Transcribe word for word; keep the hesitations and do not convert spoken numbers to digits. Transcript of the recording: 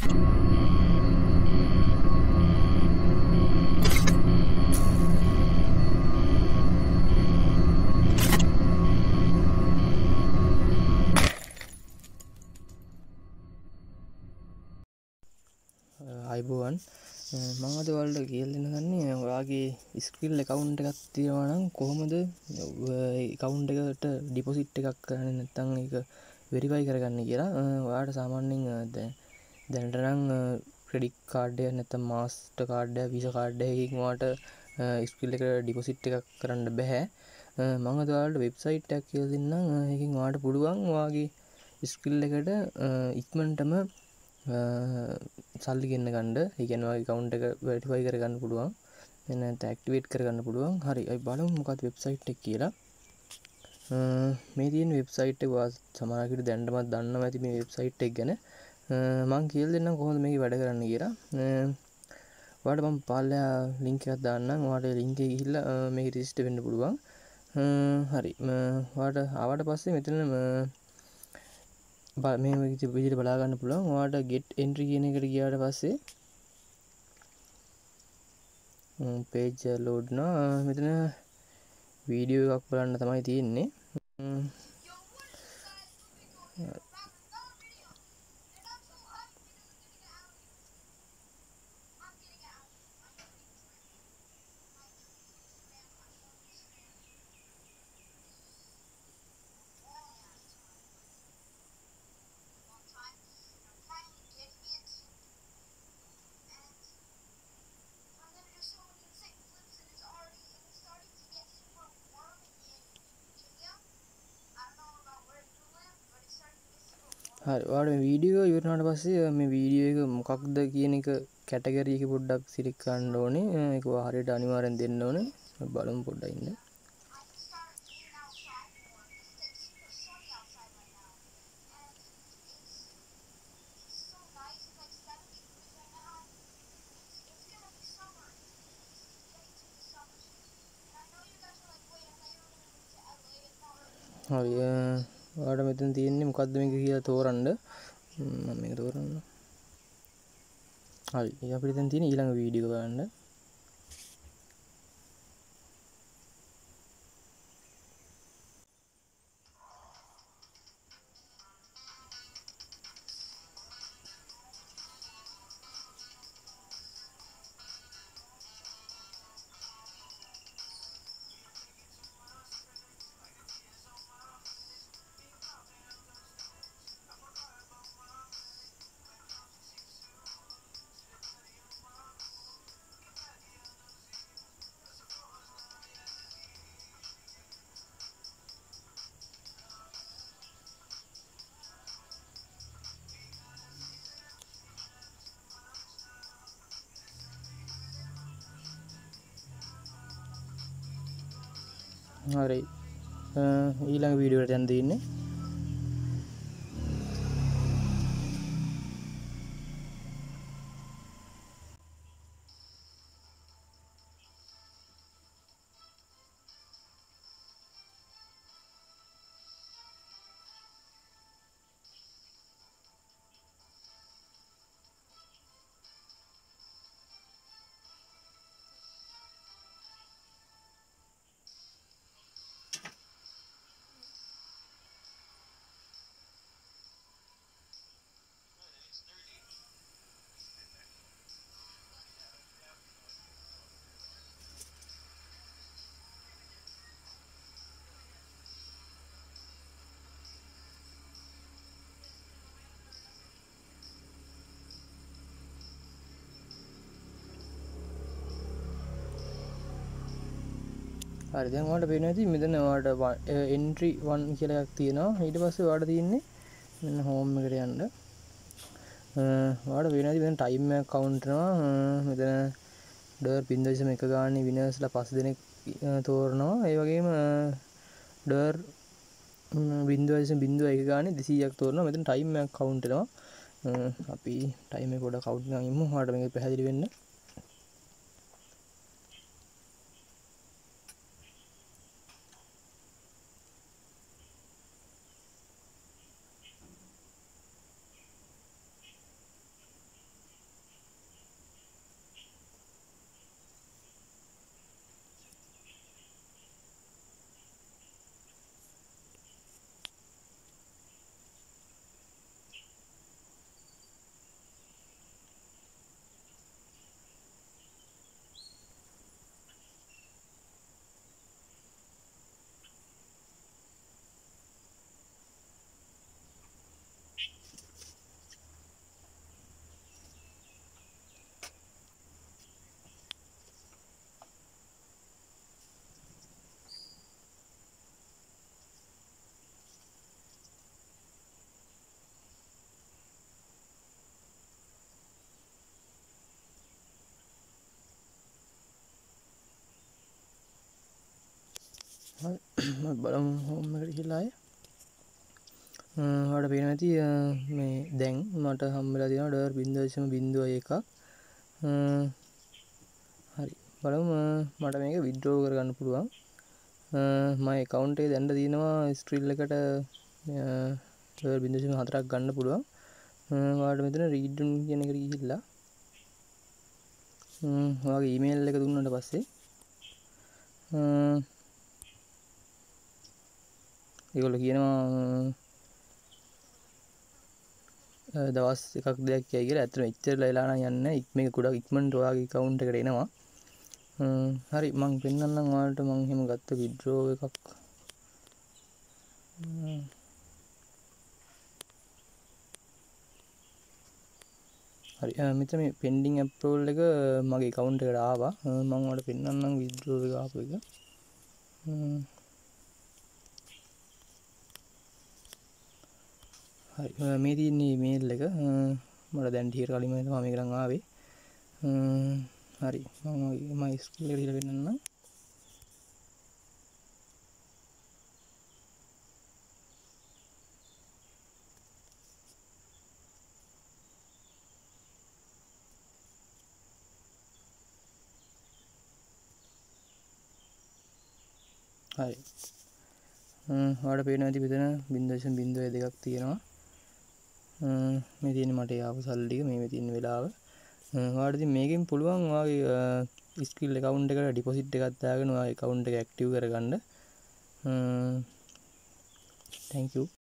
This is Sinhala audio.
අයිබෝවන් මම අද ඔයාලට කියලා දෙන්න දන්නේ ඔයාගේ ස්කිල් account එකක් තියෙනවා නම් කොහොමද account එකට deposit එකක් කරන්නේ නැත්නම් ඒක verify කරගන්නේ කියලා. ඔයාලට සාමාන්‍යයෙන් දැනට නම් credit card එක නැත්නම් master card එක visa card එකකින් ඔයාලට ස්කිල් එකට deposit එකක් කරන්න බෑ. මම අද ඔයාලට website එකක් කියලා දෙන්නම්. ඒකෙන් ඔයාලට පුළුවන් ඔයාගේ ස්කිල් එකට ඉක්මනටම සල්ලි ගෙන්න ගන්න. ඒ කියන්නේ ඔයාගේ account එක verify කරගන්න පුළුවන්. නැත්නම් activate කරගන්න පුළුවන්. හරි. අපි බලමු මොකක්ද website එක කියලා. මේ තියෙන website එක ඔයා සමහර කෙනෙක් දැනටමත් දන්නවා ඇති මේ website එක ගැන. මම කියලා දෙන්නම් කොහොමද මේක වැඩ කරන්නේ කියලා. ඔයාලට මම පාලයා link එකක් දාන්නම්. ඔයාලට link එකේ ගිහිල්ලා මේක register වෙන්න පුළුවන්. හරි. ඔයාලට ආවට පස්සේ මෙතන මේ විදිහට බලා ගන්න පුළුවන්. ඔයාලට get entry කියන එකට ගියාට පස්සේ page load නා මෙතන වීඩියෝ එකක් බලන්න තමයි තියෙන්නේ. හරි. ඔයාලට මේ වීඩියෝ ඉවර වුණාට පස්සේ මේ වීඩියෝ එක මොකක්ද කියන එක කැටගරි එක පොඩ්ඩක් සිලෙක්ට් කරන්න ඕනේ. ඒක ඔයා හරියට අනිවාර්යෙන් දෙන්න ඕනේ. බලමු පොඩ්ඩක් ඉන්න. හරි. ඔයාලට මෙතන තියෙන්නේ මොකද්ද මේක කියලා තෝරන්න. මම මේක තෝරන්න. හරි. අපිට දැන් තියෙන ඊළඟ වීඩියෝ එක බලන්න. හරි. ඊළඟ වීඩියෝ එකට යන්න තියෙන්නේ. හරි. දැන් ඔයාලට පේනවා ඇති මෙතන ඔයාලට entry one කියලා එකක් තියෙනවා. ඊට පස්සේ ඔයාලට තියෙන්නේ මෙන්න home එකට යන්න. ඔයාලට පේනවා ඇති මෙතන time එකක් count කරනවා. මෙතන dollar zero point one ගානේ winners ලා පස් දෙනෙක් තෝරනවා. ඒ වගේම dollar zero point zero one ගානේ දෙසීයක් තෝරනවා. මෙතන time එකක් count වෙනවා. අපි time එක පොඩ්ඩක් count කරගෙන ඉමු. ඔයාලට මේක පැහැදිලි වෙන්න. බලමු හෝම් එකට ගිහලා ඔයාලට පේනවා ඇති මේ දැන් මට හම්බෙලා තියෙනවා dollar zero point zero one එකක්. හරි බලමු මට මේක විත්ඩ්‍රෝ කරගන්න පුළුවන්. මම account එකේ දැන් තියෙනවා ස්ක්‍රීන් එකට ඩොලර් zero point four ක් ගන්න පුළුවන්. ඔයාලට මෙතන read කියන එකට ගිහිල්ලා ඔයාගේ email එක දුන්නාට පස්සේ ඒගොල්ලෝ කියනවා දවස් එකක් දෙකක් කියයි කියලා. ඇත්තටම එච්චරලා වෙලා නම් යන්නේ නැහැ. මේක ගොඩක් ඉක්මනට ඔයාගේ account එකට එනවා. හරි මම පෙන්නන්නම් ඔයාලට මම එහෙම ගත්ත withdraw එකක්. හරි මෙතන මේ pending approval එක මගේ account එකට ආවා. මම ඔයාලට පෙන්නන්නම් withdraw එක ආපු එක. හරි මේ තියෙන්නේ email එක. මට දැන් ටික කලින් තමයි මේක නම් ආවේ. හරි මම මම ස්ක්‍රීන් එකට ගිහලා පෙන්නන්නම්. හරි ඔයාලට පේනවා ඇති මෙතන zero point zero two තියෙනවා. මේ තියෙන්නේ මට ආපු සල්ලි ටික මේ තියෙන වෙලාව. ඔයාලට ඉතින් මේකෙන් පුළුවන් ඔයාගේ ස්කිල් account එකට ඩිපොසිට් එකක් දාගෙන ඔයාගේ account එක ඇක්ටිව් කරගන්න. thank you